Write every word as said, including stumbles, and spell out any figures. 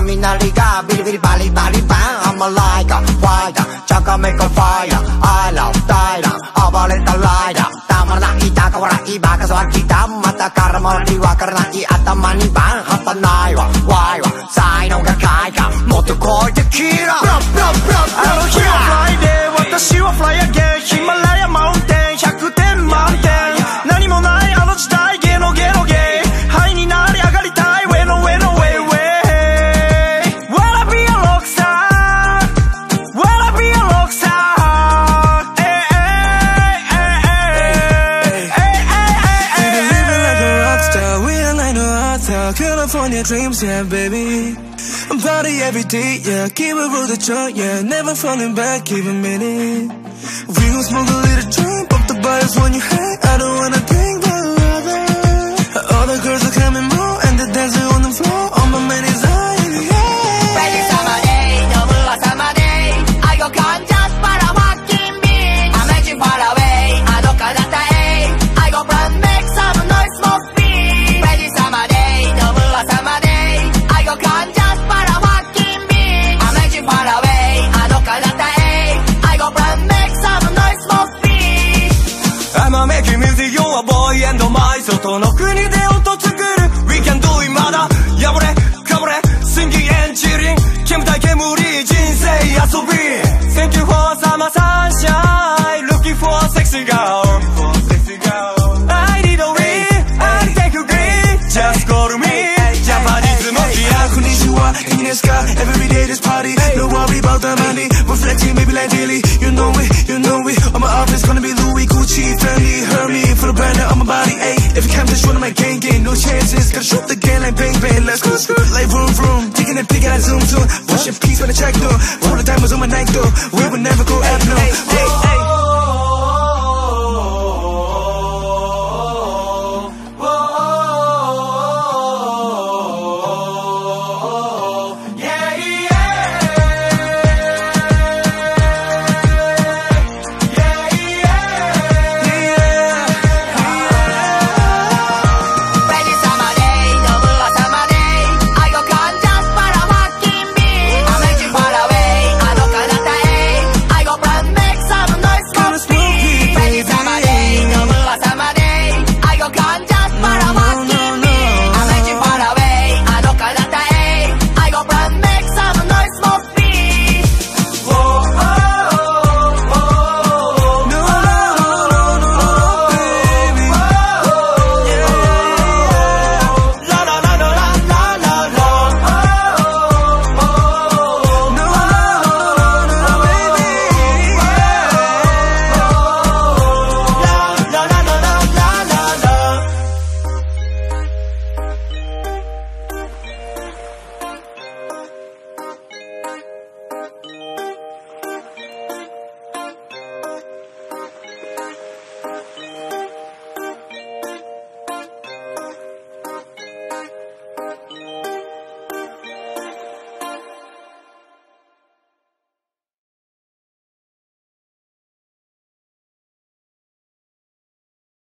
雷がビリビリバリバリバン I'm a lighter, fighter チャカメカファイヤー I love ダイラー暴れたライダーたまらない高笑いバカ騒ぎだまたからもりわからない頭にバン半端ないわ Why は才能が開花もっと超えてキラーあの日はフライデー私はフライアゲンヒマラヤマウンテンひゃくてん満点何もないあの時代ゲノゲノゲイハイになり上がりたい Way no way no way way Wanna be a rockstar Wanna be a rockstar Hey hey hey hey hey Living like a rockstar We are like no hotel California dreams yeah baby I'm party every day, yeah. Keep it roll the joint, yeah. Never falling back, keep a minute. We gon' smoke a little joint, pop the bottles when you hang. I don't wanna drink, but rather. All the girls are coming more, and they're dancing on the floor. All my man is high, yeah. Ready summer day, double a summer day. I go can't just for a walking beat. I'm edging far away, I don't got that A. I go run, make some noise, smoke beat. Ready summer day, double a summer day. I go can't just I'm making music, you're a boy and my 外の国で音作る We can do it まだやぶれかぶれ Singing and chilling 煙たい煙人生遊び Thank you for summer sunshine Looking for a sexy girl I need a ring I take a green Just call me Japanese もいやこんにちは君ですか Every day this party No worry about the money Reflecting maybe like daily You know it, you know it All my office gonna be Louis Gucci Fendi Hurt me for the brand on my body ayy If you come to show them my gang gang No chances Gotta shoot the game like bang bang Let's go screw like vroom vroom Taking a pic and I zoom zoom Watch your piece when I check though All the diamonds on my neck though We would never go out no